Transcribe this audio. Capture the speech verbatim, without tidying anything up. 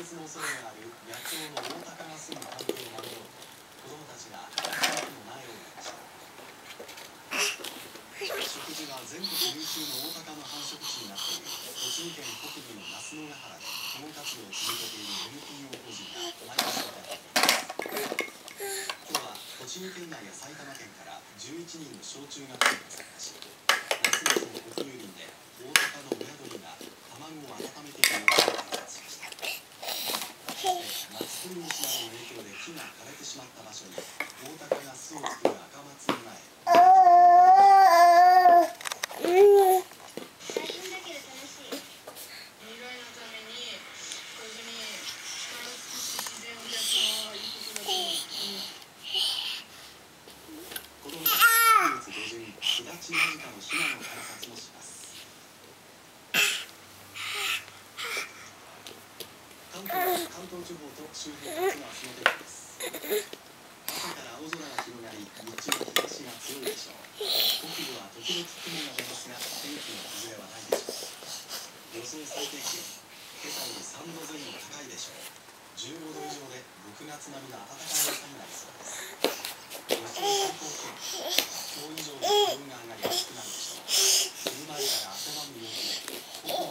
滅の恐れがある野鳥のオオタカが住む環境を守ろうと子どもたちが赤い木の苗を植えました。食事は全国有数のオオタカの繁殖地になっている栃木県北部の那須野ヶ原で保護活動を続けている エヌピーオー 個人が毎年行っています。今日は栃木県内や埼玉県からじゅういちにんの小中学生が参加し、夏休みの国有林でオオタカの親鳥が卵を温めている様子を観察しました。夏冬虫などの影響で木が枯れてしまった場所にオオタカが巣を作る赤松の苗巣立ち間近のヒナの観察もします。関東、関東地方と周辺各地の明日の天気です。朝から青空が広がり、日中は日差しが強いでしょう。北部は時々雲が出ますが、天気の崩れはないでしょう。予想最低気温、今朝よりさんどぜん後高いでしょう。じゅうごど以上でろくがつ並みの暖かい朝になりそうです。予想最高気温、今日以上に気温が上がり暑くなるでしょう。昼前から汗ばむ陽気で、北部